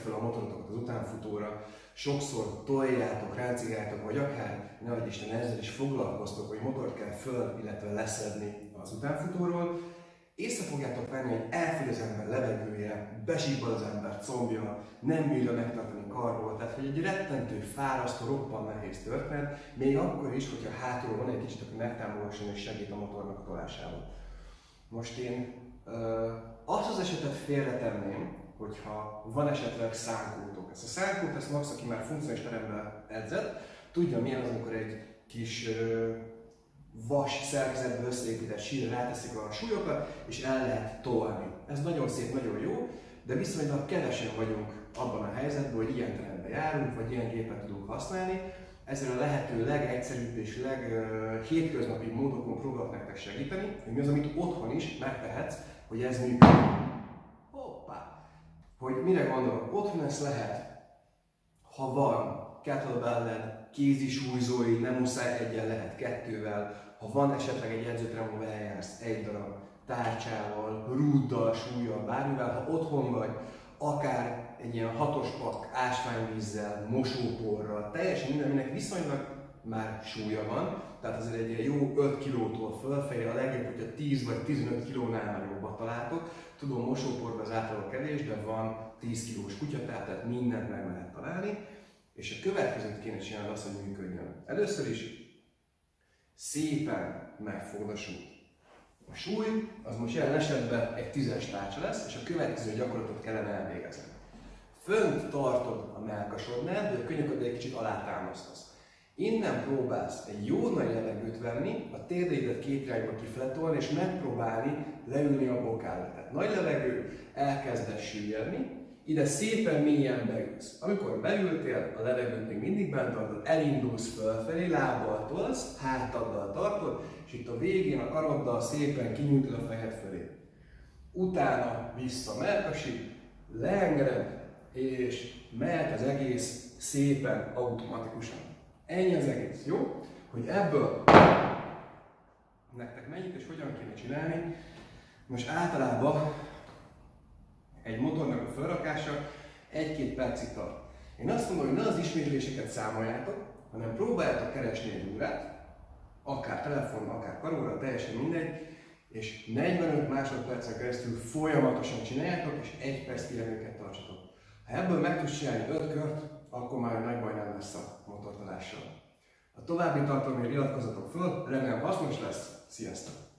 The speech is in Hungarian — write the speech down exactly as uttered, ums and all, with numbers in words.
fel a motorotokat az utánfutóra, sokszor toljátok, ráncigáltok, vagy akár, nehogy Isten, ezzel is foglalkoztok, hogy motort kell föl, illetve leszedni az utánfutóról. Észre fogjátok venni, hogy elfogy az ember levegője, besíbbad az ember combja, nem bírja megtartani karról, tehát hogy egy rettentő, fárasztó, roppan nehéz történet, még akkor is, hogyha hátul van egy kicsit, aki megtámogasson és segít a motornak a tolásával. Most én ö, azt az esetet félretenném, hogyha van esetleg szánkótok. Ezt a szánkót, ezt max, aki már funkcionális teremben edzett, tudja milyen az, amikor egy kis ö, vas szerkezetből összeépített sírra ráteszik a súlyokat, és el lehet tolni. Ez nagyon szép, nagyon jó, de viszonylag kevesen vagyunk abban a helyzetben, hogy ilyen teremben járunk, vagy ilyen gépet tudunk használni. Ezzel a lehető legegyszerűbb és leghétköznapi módokon próbálok nektek segíteni, hogy mi az, amit otthon is megtehetsz, hogy ez működik. Hoppá! Hogy mire gondolok? Otthon ezt lehet, ha van kettlebelled, kézisúlyzói, nem muszáj egyen, lehet kettővel, ha van esetleg egy edzőterem, ahol eljársz egy darab tárcsával, rúddal, súllyal, bármivel, ha otthon vagy, akár egy ilyen hatos pakk ásványvízzel, mosóporral, teljesen minden, aminek viszonylag már súlya van, tehát azért egy ilyen jó öt kilótól fölfelé, a legjobb, hogyha tíz vagy tizenöt kilónál már jobbat találtok. Tudom, mosóporban az általában kevés, de van tíz kilós kutya, tehát mindent meg lehet találni. És a következőt kéne csinálni azt, hogy működjön. Először is szépen megfogd a súlyt. A súly az most jelen esetben egy tízes tárcsa lesz, és a következő gyakorlatot kellene elvégezni. Fönt tartod a mellkasodnál, de a könyököd egy kicsit alátámasztasz. Innen próbálsz egy jó nagy levegőt venni, a térdeidet két irányba kifele és megpróbálni leülni a bokára. Tehát nagy levegő, elkezdesz süllyedni, ide szépen mélyen beülsz. Amikor beültél, a levegőt még mindig bent tartod, elindulsz fölfelé, lábbal tolsz, hátaddal tartod, és itt a végén a karoddal szépen kinyújtod a fejed felé. Utána vissza mellkasig, leengeded, és mehet az egész szépen, automatikusan. Ennyi az egész, jó? Hogy ebből nektek mennyit és hogyan kéne csinálni. Most általában egy motornak a felrakása egy-két percig tart. Én azt mondom, hogy ne az ismétléseket számoljátok, hanem próbáljátok keresni egy órát, akár telefonon, akár karóra, teljesen mindegy, és negyvenöt másodpercen keresztül folyamatosan csináljátok, és egy perc pihenőket tartsatok. Ha ebből meg tudsz csinálni öt kört, akkor már nagy baj nem lesz a motortolással. A további tartalomért iratkozzatok föl, remélem hasznos lesz, sziasztok!